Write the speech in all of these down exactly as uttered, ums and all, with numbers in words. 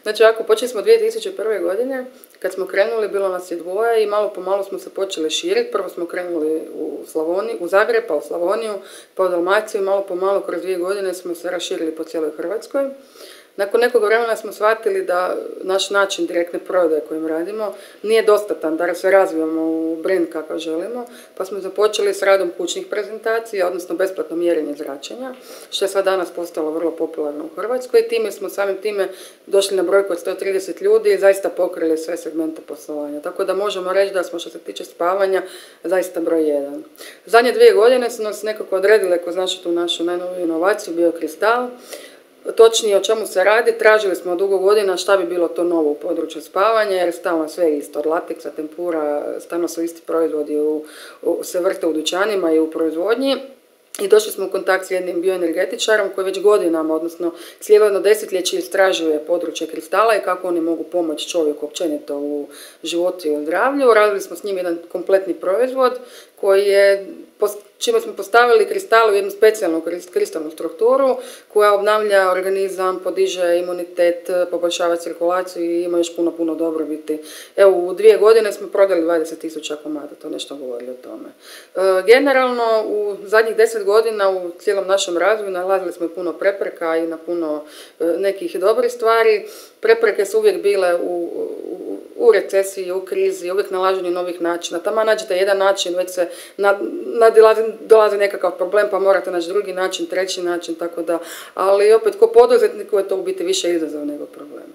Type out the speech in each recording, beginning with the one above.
Znači, ako počeli smo dvije tisuće prve. godine, kad smo krenuli, bilo nas je dvoje i malo po malo smo se počeli širiti. Prvo smo krenuli u Slavoniju, u Zagreb, pa u Slavoniju, pa u Dalmaciju i malo po malo kroz dvije godine smo se raširili po cijeloj Hrvatskoj. Nakon nekog vremena smo shvatili da naš način direktne prodaje kojim radimo nije dostatan da se razvijamo u brand kakav želimo, pa smo započeli s radom kućnih prezentacija, odnosno besplatno mjerenje zračenja, što je sad danas postalo vrlo popularno u Hrvatskoj i time smo samim time došli na brojku od sto trideset ljudi i zaista pokrili sve segmente poslovanja. Tako da možemo reći da smo, što se tiče spavanja, zaista broj jedan. Zadnje dvije godine su nas nekako odredile kroz našu tu našu najnoviju inovaciju, Biokristal. Točnije o čemu se radi, tražili smo dugo godina šta bi bilo to novo u području spavanja, jer stalno sve isto, od lateksa, tempura, stalno su isti proizvodi u, u, se vrte u dućanima i u proizvodnji. I došli smo u kontakt s jednim bioenergetičarom koji već godinama, odnosno cijelo jedno desetljeće istražuje područje kristala i kako oni mogu pomoći čovjeku općenito u životu i u zdravlju. Radili smo s njim jedan kompletni proizvod koji je, čime smo postavili kristal u jednu specijalnu kristalnu strukturu koja obnavlja organizam, podiže imunitet, poboljšava cirkulaciju i ima još puno, puno dobrobiti. Evo, u dvije godine smo prodali dvadeset tisuća komada, to nešto govori o tome. E, generalno, u zadnjih deset godina u cijelom našem razvoju nalazili smo i puno prepreka i na puno e, nekih dobrih stvari. Prepreke su uvijek bile u, u, u recesiji, u krizi, uvijek nalaženju novih načina. Tamo nađete jedan način, već se nad, nadilazi, dolazi nekakav problem, pa morate naći drugi način, treći način, tako da, ali opet ko poduzetniku je to u biti više izazov nego problem.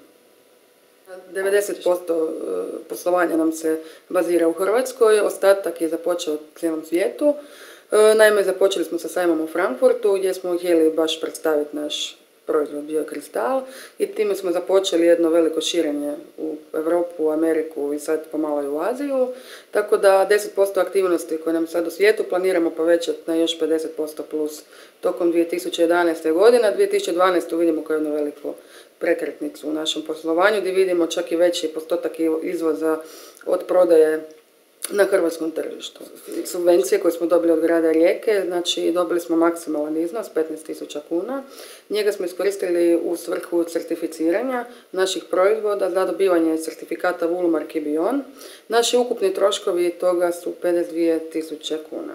devedeset posto poslovanja nam se bazira u Hrvatskoj, ostatak je započeo u cijelom svijetu. Naime, započeli smo sa sajmom u Frankfurtu gdje smo htjeli baš predstaviti naš proizvod Biokristal i time smo započeli jedno veliko širenje u Europu, u Ameriku i sad pomalo i u Aziju. Tako da deset posto aktivnosti koje nam sad u svijetu planiramo povećati na još pedeset posto plus tokom dvije tisuće jedanaeste. godine. dvije tisuće dvanaeste. vidimo kao jednu veliku prekretnicu u našem poslovanju gdje vidimo čak i veći postotak izvoza od prodaje na hrvatskom tržištu. Subvencije koje smo dobili od grada Rijeke, znači dobili smo maksimalan iznos, petnaest tisuća kuna. Njega smo iskoristili u svrhu certificiranja naših proizvoda za dobivanje certifikata Woolmark i Bion. Naši ukupni troškovi toga su pedeset dvije tisuće kuna.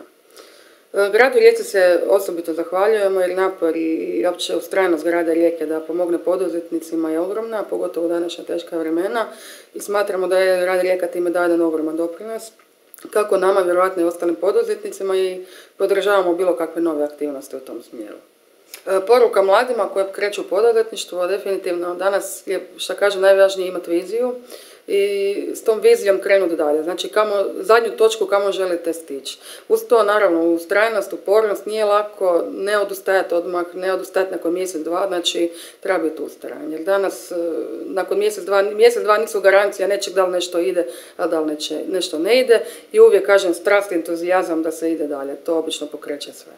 Gradu Rijeci se osobito zahvaljujemo jer napor i opće ustrajnost grada Rijeke da pomogne poduzetnicima je ogromna, pogotovo u današnja teška vremena i smatramo da je grad Rijeka time daje jedan ogroman doprinos kako nama, vjerojatno i ostalim poduzetnicima i podržavamo bilo kakve nove aktivnosti u tom smjeru. Poruka mladima koje kreću u poduzetništvo, definitivno danas je, što kažem, najvažnije imati viziju i s tom vizijom krenuti dalje. Znači, kamo, zadnju točku kamo želite stići. Uz to, naravno, ustrajnost, upornost, nije lako, ne odustajati odmah, ne odustajati nakon mjesec, dva, znači treba biti ustrajan. Jer danas, nakon mjesec, dva, mjesec, dva nisu garancija nečeg da li nešto ide, a da li neće, nešto ne ide i uvijek, kažem, strast i entuzijazam da se ide dalje. To obično pokreće sve.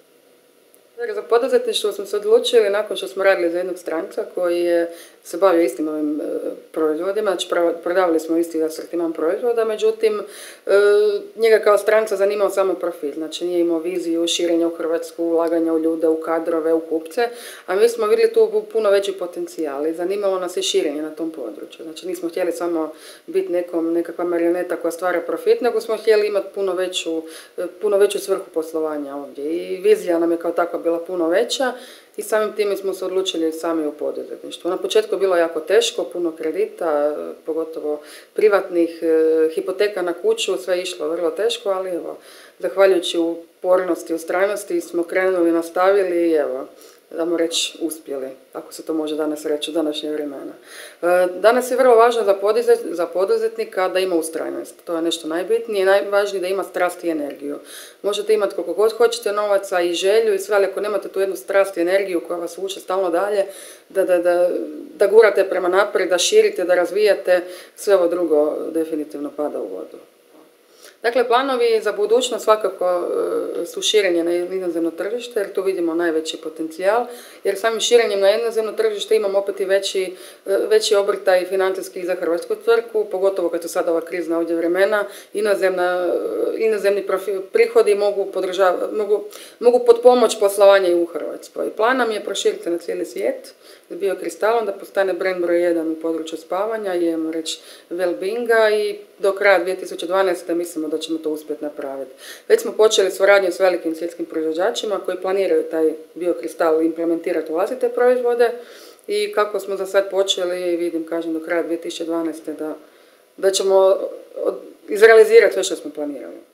Za poduzetništvo smo se odlučili nakon što smo radili za jednog stranca koji je se bavio istim ovim e, proizvodima, znači prodavali smo isti asortiman proizvoda, međutim e, njega kao stranca zanimao samo profit, znači nije imao viziju širenja u Hrvatsku, ulaganja u ljude, u kadrove, u kupce, a mi smo vidjeli tu puno veći potencijal i zanimalo nas je širenje na tom području. Znači nismo htjeli samo biti nekom, nekakva marioneta koja stvara profit, nego smo htjeli imati puno veću, puno veću svrhu poslovanja ovdje i vizija nam je kao takva bila puno veća i samim time smo se odlučili sami u poduzetništvu. Na početku je bilo jako teško, puno kredita, pogotovo privatnih, hipoteka na kuću, sve išlo vrlo teško, ali evo, zahvaljujući upornosti i ustrajnosti smo krenuli, nastavili i evo, damo reći, uspjeli, ako se to može danas reći u današnje vremena. Danas je vrlo važno za, podizet, za poduzetnika da ima ustrajnost. To je nešto najbitnije, najvažnije da ima strast i energiju. Možete imati koliko god hoćete novaca i želju i sve, ali ako nemate tu jednu strast i energiju koja vas vuče stalno dalje, da, da, da, da gurate prema naprijed, da širite, da razvijate, sve ovo drugo definitivno pada u vodu. Dakle, planovi za budućnost svakako su širenje na inozemno tržište, jer tu vidimo najveći potencijal, jer samim širenjem na inozemno tržište imamo opet i veći, veći obrtaj financijski za hrvatsku tvrtku, pogotovo kad su sada ova krizna ovdje vremena, inozemna, inozemni prihodi mogu, mogu, mogu potpomoć poslovanje i u Hrvatskoj. Plan nam je proširiti na cijeli svijet s biokristalom, da postane brand broj jedan u području spavanja i ajmo reći well-beinga i do kraja dvije tisuće dvanaeste. mislimo da ćemo to uspjeti napraviti. Već smo počeli suradnju s velikim svjetskim proizvođačima koji planiraju taj biokristal implementirati u vlastite proizvode i kako smo za sad počeli, vidim, kažem, do kraja dvije tisuće dvanaeste. da, da ćemo izrealizirati sve što smo planirali.